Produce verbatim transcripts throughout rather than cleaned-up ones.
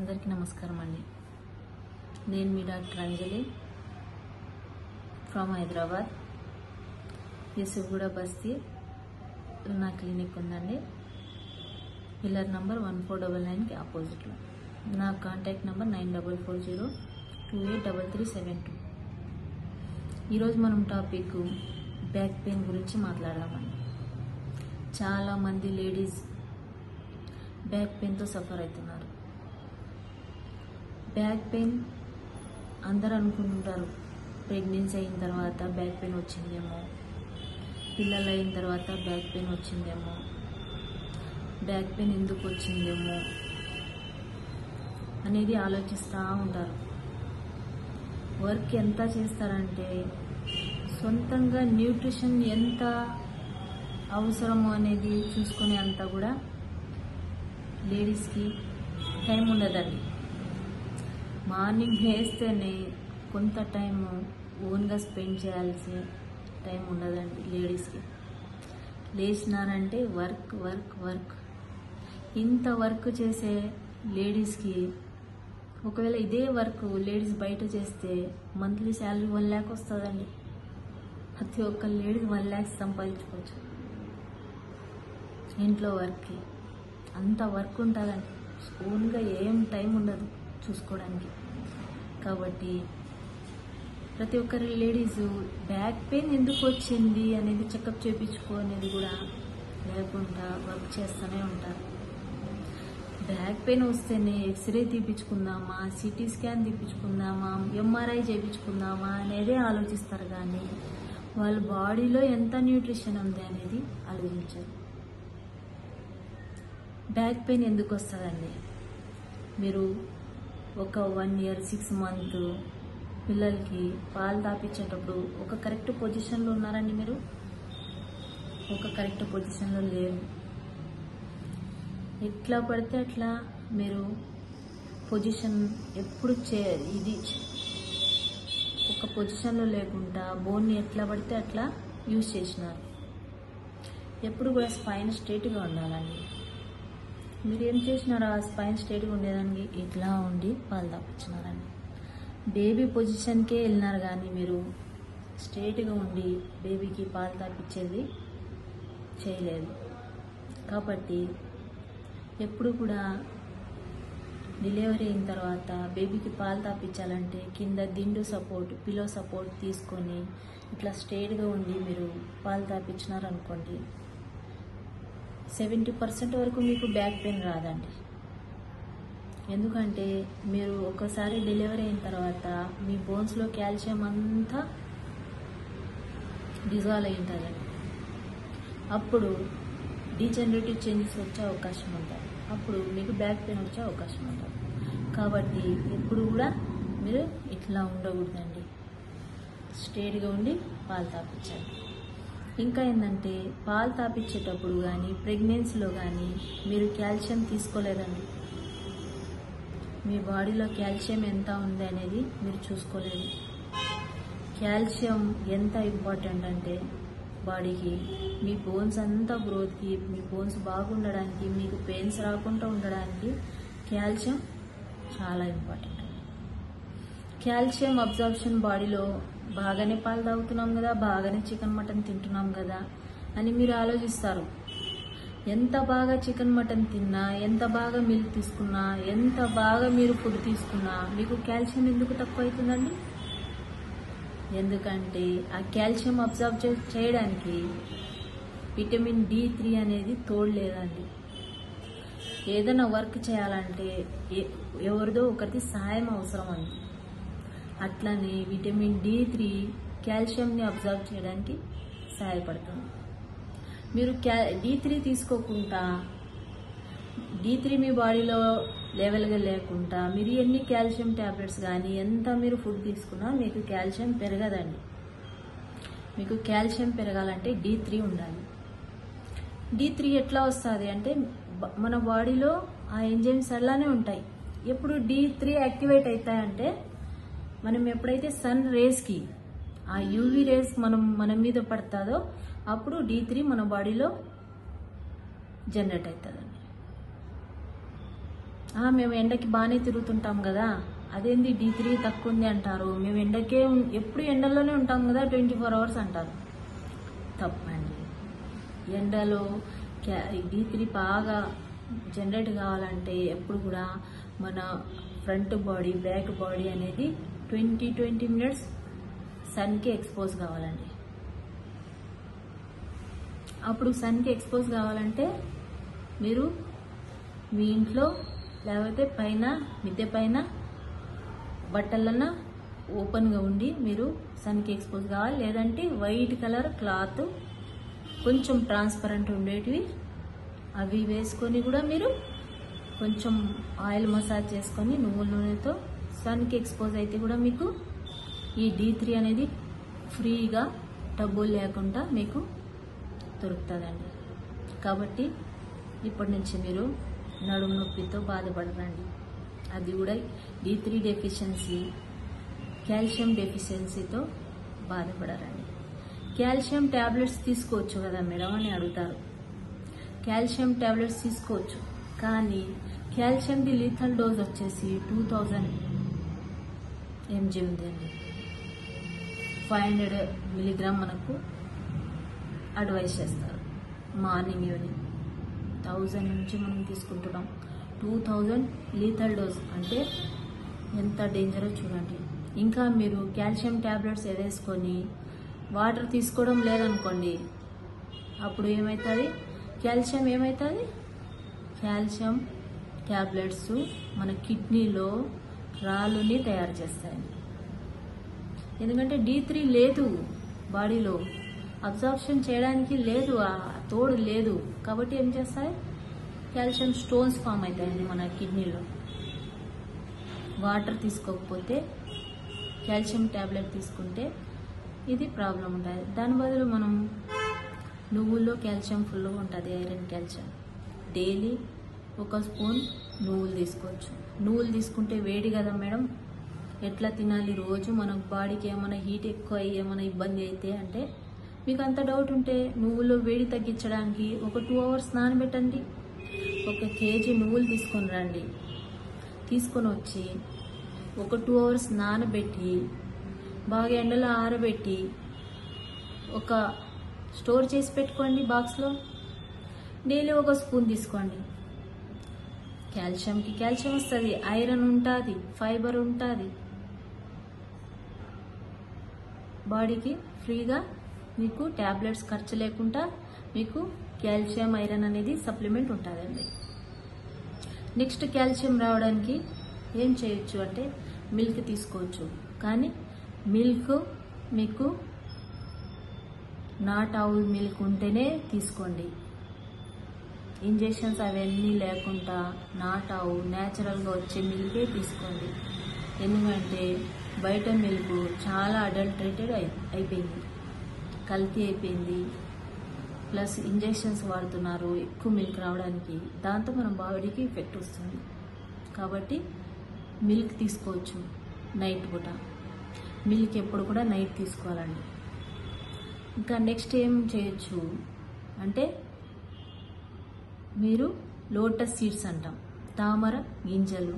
అందరికీ నమస్కారం అండి. నేను మీ డాక్టర్ అంజలి ఫ్రమ్ హైదరాబాద్. యూసుఫ్గూడ బస్తీ నా క్లినిక్ ఉందండి. Pillar number one four double నైన్కి ఆపోజిట్లో. నా contact number nine double four zero two eight double three seven two. ఈరోజు మనం టాపిక్ బ్యాక్ పెయిన్ గురించి మాట్లాడదామండి. చాలామంది లేడీస్ బ్యాక్ పెయిన్తో సఫర్ అవుతున్నారు. బ్యాక్ పెయిన్ అందరూ అనుకుంటుంటారు, ప్రెగ్నెన్సీ అయిన తర్వాత బ్యాక్ పెయిన్ వచ్చిందేమో, పిల్లలు అయిన తర్వాత బ్యాక్ పెయిన్ వచ్చిందేమో, బ్యాక్ పెయిన్ ఎందుకు వచ్చిందేమో అనేది ఆలోచిస్తూ ఉంటారు. వర్క్ ఎంత చేస్తారంటే సొంతంగా న్యూట్రిషన్ ఎంత అవసరమో అనేది చూసుకునే అంత కూడా లేడీస్కి టైం ఉండదండి. మార్నింగ్ వేస్తేనే కొంత టైం ఓన్గా స్పెండ్ చేయాల్సి టైం ఉండదండి లేడీస్కి. లేచినారంటే వర్క్ వర్క్ వర్క్ ఇంత వర్క్ చేసే లేడీస్కి ఒకవేళ ఇదే వర్క్ లేడీస్ బయట చేస్తే మంత్లీ శాలరీ వన్ ల్యాక్ వస్తుందండి. ప్రతి ఒక్క లేడీస్ వన్ ల్యాక్స్ సంపాదించుకోవచ్చు. ఇంట్లో వర్క్కి అంత వర్క్ ఉంటుందండి. ఓన్గా ఏం టైం ఉండదు చూసుకోవడానికి. కాబట్టి ప్రతి ఒక్కరి లేడీస్ బ్యాక్ పెయిన్ ఎందుకు వచ్చింది అనేది చెకప్ చేయించుకో అనేది కూడా లేకుండా వర్క్ చేస్తూనే ఉంటారు. బ్యాక్ పెయిన్ వస్తేనే ఎక్స్రే తీపించుకుందామా, సిటీ స్కాన్ తీపించుకుందామా, ఎంఆర్ఐ చేయించుకుందామా అనేదే ఆలోచిస్తారు. కానీ వాళ్ళ బాడీలో ఎంత న్యూట్రిషన్ ఉంది అనేది ఆలోచించారు. బ్యాక్ పెయిన్ ఎందుకు వస్తుందండి? మీరు ఒక వన్ ఇయర్ సిక్స్ మంత్ పిల్లలకి పాలు తాపించేటప్పుడు ఒక కరెక్ట్ పొజిషన్లో ఉన్నారండి. మీరు ఒక కరెక్ట్ పొజిషన్లో లేరు. ఎట్లా పడితే అట్లా మీరు పొజిషన్ ఎప్పుడు చే ఇది ఒక పొజిషన్లో లేకుండా బోన్ని ఎట్లా పడితే అట్లా యూజ్ చేసినారు. ఎప్పుడు కూడా స్పైన్ స్ట్రైట్గా ఉండాలండి. మీరు ఏం చేసినారు? ఆ స్పైన్ స్ట్రైట్గా ఉండేదానికి ఇట్లా ఉండి పాలు తాపించినారండి. బేబీ పొజిషన్కే వెళ్ళినారు కానీ మీరు స్ట్రైట్గా ఉండి బేబీకి పాలు తాపించేది చేయలేదు. కాబట్టి ఎప్పుడు కూడా డెలివరీ అయిన తర్వాత బేబీకి పాలు తాపించాలంటే కింద దిండు సపోర్ట్, పిలో సపోర్ట్ తీసుకొని ఇట్లా స్ట్రైట్గా ఉండి మీరు పాలు తాపించినారనుకోండి, సెవెంటీ పర్సెంట్ వరకు మీకు బ్యాక్ పెయిన్ రాదండి. ఎందుకంటే మీరు ఒకసారి డెలివరీ అయిన తర్వాత మీ బోన్స్లో కాల్షియం అంతా డిజాల్వ్ అయి ఉంటుందండి. అప్పుడు డీజనరేటివ్ చేంజెస్ వచ్చే అవకాశం ఉంటుంది. అప్పుడు మీకు బ్యాక్ పెయిన్ వచ్చే అవకాశం ఉంటుంది. కాబట్టి ఎప్పుడు కూడా మీరు ఇట్లా ఉండకూడదండి. స్ట్రైట్గా ఉండి పాలు తాపించాలి. ఇంకా ఏంటంటే పాలు తాపించేటప్పుడు కానీ ప్రెగ్నెన్సీలో కానీ మీరు కాల్షియం తీసుకోలేదండి. మీ బాడీలో కాల్షియం ఎంత ఉంది అనేది మీరు చూసుకోలేదు. కాల్షియం ఎంత ఇంపార్టెంట్ అంటే బాడీకి, మీ బోన్స్ అంతా గ్రోత్కి, మీ బోన్స్ బాగుండడానికి, మీకు పెయిన్స్ రాకుండా ఉండడానికి కాల్షియం చాలా ఇంపార్టెంట్. కాల్షియం అబ్జార్ప్షన్ బాడీలో బాగానే పాలు తాగుతున్నాం కదా, బాగానే చికెన్ మటన్ తింటున్నాం కదా అని మీరు ఆలోచిస్తారు. ఎంత బాగా చికెన్ మటన్ తిన్నా, ఎంత బాగా మిల్క్ తీసుకున్నా, ఎంత బాగా మీరు ఫుడ్ తీసుకున్నా మీకు కాల్షియం ఎందుకు తక్కువ అవుతుందండి? ఎందుకంటే ఆ కాల్షియం అబ్జర్వ్ చేయడానికి విటమిన్ డి త్రీ అనేది తోడలేదండి. ఏదైనా వర్క్ చేయాలంటే ఎవరిదో ఒకరిది సాయం అవసరం అండి. అట్లనే విటమిన్ డి త్రీ కాల్షియంని అబ్జర్వ్ చేయడానికి సహాయపడుతుంది. మీరు క్యా డి త్రీ తీసుకోకుండా, డి త్రీ మీ బాడీలో లెవెల్గా లేకుండా మీరు ఎన్ని కాల్షియం ట్యాబ్లెట్స్ కానీ ఎంత మీరు ఫుడ్ తీసుకున్నా మీకు కాల్షియం పెరగదండి. మీకు కాల్షియం పెరగాలంటే డి త్రీ ఉండాలి. డి త్రీ ఎట్లా వస్తుంది అంటే మన బాడీలో ఆ ఎంజైమ్స్ అలానే ఉంటాయి. ఎప్పుడు డి త్రీ యాక్టివేట్ అవుతాయంటే మనం ఎప్పుడైతే సన్ రేస్కి, ఆ యూవీ రేస్ మనం మన మీద పడుతుందో అప్పుడు డి త్రీ మన బాడీలో జనరేట్ అవుతుందండి. మేము ఎండకి బాగానే తిరుగుతుంటాం కదా, అదేంది డి త్రీ తక్కువ ఉంది అంటారు, మేము ఎండకే ఎప్పుడు ఎండలోనే ఉంటాం కదా ట్వంటీ ఫోర్ అవర్స్ అంటారు. తప్పండి. ఎండలో క్యా డి త్రీ బాగా జనరేట్ కావాలంటే ఎప్పుడు కూడా మన ఫ్రంట్ బాడీ బ్యాక్ బాడీ అనేది ట్వంటీ ట్వంటీ మినిట్స్ సన్కి ఎక్స్పోజ్ కావాలండి. అప్పుడు సన్కి ఎక్స్పోజ్ కావాలంటే మీరు మీ ఇంట్లో లేకపోతే పైన మిద్దె పైన బట్టలన్నా ఓపెన్గా ఉండి మీరు సన్కి ఎక్స్పోజ్ కావాలి. లేదంటే వైట్ కలర్ క్లాత్ కొంచెం ట్రాన్స్పరెంట్ ఉండేటివి అవి వేసుకొని కూడా మీరు కొంచెం ఆయిల్ మసాజ్ చేసుకొని నువ్వుల నూనెతో సన్కి ఎక్స్పోజ్ అయితే కూడా మీకు ఈ డి త్రీ అనేది ఫ్రీగా డబ్బులు లేకుండా మీకు దొరుకుతుందండి. కాబట్టి ఇప్పటి నుంచి మీరు నడుము నొప్పితో బాధపడరండి. అది కూడా డి త్రీ డెఫిషియన్సీ కాల్షియం డెఫిషియన్సీతో బాధపడరండి. కాల్షియం ట్యాబ్లెట్స్ తీసుకోవచ్చు కదా మేడం అని అడుగుతారు. కాల్షియం ట్యాబ్లెట్స్ తీసుకోవచ్చు, కానీ కాల్షియంది లీథల్ డోస్ వచ్చేసి టూ థౌజండ్ ఎంజీ ఉందండి. ఫైవ్ హండ్రెడ్ మిలీగ్రామ్ మనకు అడ్వైస్ చేస్తారు మార్నింగ్ ఈవినింగ్. థౌజండ్ నుంచి మనం తీసుకుంటున్నాం, టూ థౌజండ్ లీథల్ డోస్ అంటే ఎంత డేంజరో చూడండి. ఇంకా మీరు కాల్షియం ట్యాబ్లెట్స్ వేసుకొని వాటర్ తీసుకోవడం లేదనుకోండి, అప్పుడు ఏమవుతుంది, కాల్షియం ఏమవుతుంది, కాల్షియం ట్యాబ్లెట్స్ మన కిడ్నీలో రాళ్ళుని తయారు చేస్తాయి. ఎందుకంటే డి త్రీ లేదు బాడీలో, అబ్జార్ప్షన్ చేయడానికి లేదు, ఆ తోడు లేదు. కాబట్టి ఏం చేస్తాయి, కాల్షియం స్టోన్స్ ఫామ్ అవుతాయండి మన కిడ్నీలో. వాటర్ తీసుకోకపోతే కాల్షియం ట్యాబ్లెట్ తీసుకుంటే ఇది ప్రాబ్లం ఉంటుంది. దాని బదులు మనం నువ్వుల్లో కాల్షియం ఫుల్గా ఉంటుంది, ఐరన్ కాల్షియం. డైలీ ఒక స్పూన్ నువ్వులు తీసుకోవచ్చు. నువ్వులు తీసుకుంటే వేడి కదా మేడం, ఎట్లా తినాలి రోజు, మన బాడీకి ఏమైనా హీట్ ఎక్కువ అయ్యి ఏమైనా ఇబ్బంది అయితే అంటే మీకు అంత డౌట్ ఉంటే నువ్వుల్లో వేడి తగ్గించడానికి ఒక టూ అవర్స్ నానబెట్టండి. ఒక కేజీ నువ్వులు తీసుకొని రండి, తీసుకొని వచ్చి ఒక టూ అవర్స్ నానబెట్టి బాగా ఎండలో ఆరబెట్టి ఒక స్టోర్ చేసి పెట్టుకోండి బాక్స్లో. డైలీ ఒక స్పూన్ తీసుకోండి. కాల్షియంకి కాల్షియం వస్తుంది, ఐరన్ ఉంటుంది, ఫైబర్ ఉంటుంది, బాడీకి ఫ్రీగా మీకు ట్యాబ్లెట్స్ ఖర్చు లేకుండా మీకు కాల్షియం ఐరన్ అనేది సప్లిమెంట్ ఉంటుందండి. నెక్స్ట్ కాల్షియం రావడానికి ఏం చేయొచ్చు అంటే మిల్క్ తీసుకోవచ్చు, కానీ మిల్క్ మీకు నాట్ ఆవుల్ మిల్క్ ఉంటేనే తీసుకోండి. ఇంజెక్షన్స్ అవన్నీ లేకుండా నాట్ ఆవు న్యాచురల్గా వచ్చే మిల్కే తీసుకోండి. ఎందుకంటే బయట మిల్క్ చాలా అడల్టరేటెడ్ అయి అయిపోయింది కల్తీ అయిపోయింది. ప్లస్ ఇంజెక్షన్స్ వాడుతున్నారు ఎక్కువ మిల్క్ రావడానికి, దాంతో మన బాడీకి ఎఫెక్ట్ వస్తుంది. కాబట్టి మిల్క్ తీసుకోవచ్చు నైట్ పూట. మిల్క్ ఎప్పుడు కూడా నైట్ తీసుకోవాలండి. ఇంకా నెక్స్ట్ ఏం చేయొచ్చు అంటే మీరు లోటస్ సీడ్స్ అంటాం, తామర గింజలు.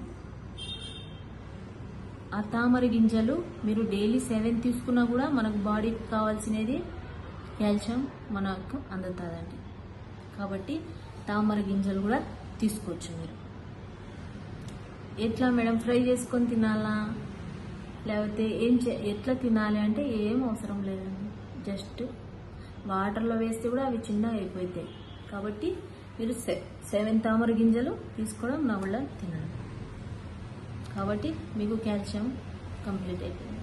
ఆ తామర గింజలు మీరు డైలీ సెవెన్ తీసుకున్నా కూడా మనకు బాడీకి కావాల్సినది కాల్షియం మనకు అందుతుందండి. కాబట్టి తామర గింజలు కూడా తీసుకోవచ్చు మీరు. ఎట్లా మేడం, ఫ్రై చేసుకొని తినాలా లేకపోతే ఏం ఎట్లా తినాలి అంటే ఏం అవసరం లేదండి. జస్ట్ వాటర్లో వేస్తే కూడా అవి చిన్నగా అయిపోతాయి. కాబట్టి మీరు సె సెవెన్ తామర గింజలు తీసుకోవడం నా వల్ల తినండి. కాబట్టి మీకు కాల్షియం కంప్లీట్ అయిపోయింది.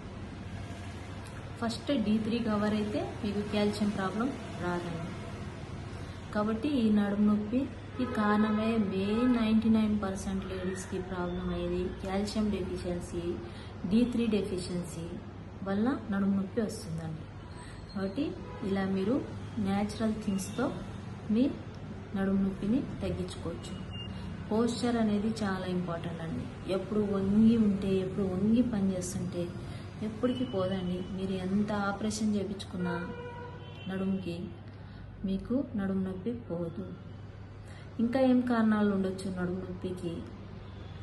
ఫస్ట్ డి త్రీ కవర్ అయితే మీకు కాల్షియం ప్రాబ్లం రాదండి. కాబట్టి ఈ నడుము నొప్పికి కారణమే మెయిన్ నైంటీ నైన్ పర్సెంట్ లేడీస్కి ప్రాబ్లం అయ్యేది calcium deficiency, D three deficiency వల్ల నడుము నొప్పి వస్తుందండి. కాబట్టి ఇలా మీరు న్యాచురల్ థింగ్స్తో మీ నడుము నొప్పిని తగ్గించుకోవచ్చు. పోస్చర్ అనేది చాలా ఇంపార్టెంట్ అండి. ఎప్పుడు వంగి ఉంటే, ఎప్పుడు వంగి పని చేస్తుంటే ఎప్పటికీ పోదండి. మీరు ఎంత ఆపరేషన్ చేయించుకున్నా నడుముకి మీకు నడుము నొప్పి పోదు. ఇంకా ఏం కారణాలు ఉండొచ్చు నడుము నొప్పికి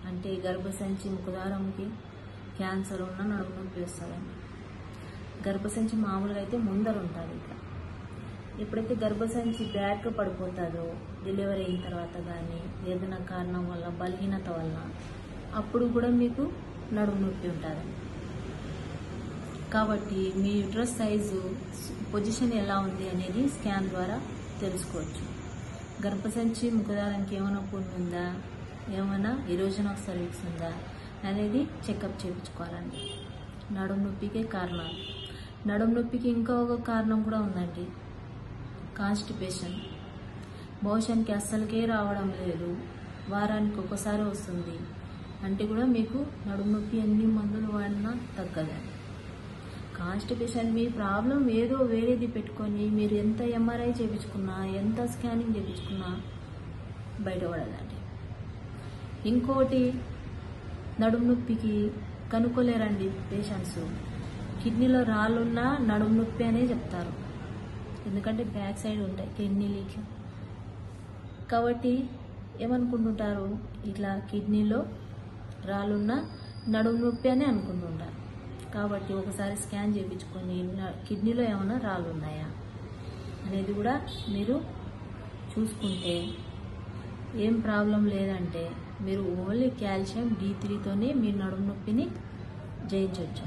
అంటే గర్భసంచి ముఖద్వారంకి క్యాన్సర్ ఉన్న నడుము నొప్పి వస్తుందండి. గర్భసంచి మామూలుగా అయితే ముందర ఉంటుంది. ఇట్లా ఎప్పుడైతే గర్భసంచి బ్యాక్ పడిపోతుందో డెలివరీ అయిన తర్వాత కానీ ఏదైనా కారణం వల్ల బలహీనత వల్ల అప్పుడు కూడా మీకు నడుము నొప్పి ఉంటుంది. కాబట్టి మీ యూట్రస్ సైజు పొజిషన్ ఎలా ఉంది అనేది స్కాన్ ద్వారా తెలుసుకోవచ్చు. గర్భసంచి ముఖద్వారానికి ఏమైనా పుండు ఉందా, ఏమైనా ఎరోజన్ ఆఫ్ సర్వీక్స్ ఉందా అనేది చెకప్ చేయించుకోవాలండి. నడుము నొప్పికే కారణాలు. నడుము నొప్పికి ఇంకా ఒక కారణం కూడా ఉందండి, కాన్స్టిపేషన్. మోషన్కి అస్సలకే రావడం లేదు, వారానికి ఒకసారి వస్తుంది అంటే కూడా మీకు నడుము నొప్పి ఎన్ని మందులు వాడినా తగ్గదండి. కాన్స్టిపేషన్ మీ ప్రాబ్లం ఏదో వేరేది పెట్టుకొని మీరు ఎంత ఎంఆర్ఐ చేయించుకున్నా ఎంత స్కానింగ్ చేయించుకున్నా బయటపడదండి. ఇంకోటి నడుము నొప్పికి కనుక్కోలేరండి పేషెంట్స్. కిడ్నీలో రాళ్ళున్నా నడుము నొప్పి అనే చెప్తారు, ఎందుకంటే బ్యాక్ సైడ్ ఉంటాయి కిడ్నీలు ఇట్లా. కాబట్టి ఏమనుకుంటుంటారు, ఇట్లా కిడ్నీలో రాళ్ళున్నా నడుము నొప్పి అని అనుకుంటుంటారు. కాబట్టి ఒకసారి స్కాన్ చేయించుకొని కిడ్నీలో ఏమైనా రాళ్ళు ఉన్నాయా అనేది కూడా మీరు చూసుకుంటే ఏం ప్రాబ్లం లేదంటే మీరు ఓన్లీ కాల్షియం డి త్రీతోనే మీ నడుము నొప్పిని జయించవచ్చు.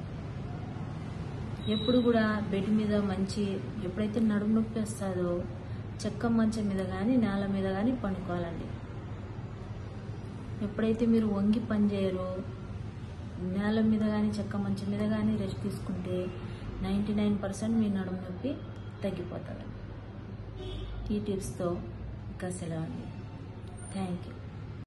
ఎప్పుడు కూడా బెడ్ మీద మంచి ఎప్పుడైతే నడుము నొప్పి వస్తుందో చెక్క మంచం మీద కానీ నేల మీద కానీ పండుకోవాలండి. ఎప్పుడైతే మీరు వంగి పని చేయరో నేల మీద కానీ చెక్క మంచం మీద కానీ రెస్ట్ తీసుకుంటే నైంటీ నైన్ పర్సెంట్ మీ నడుము నొప్పి తగ్గిపోతుంది. ఈ టిప్స్తో ఇంకా సెలవు అండి. Thank you.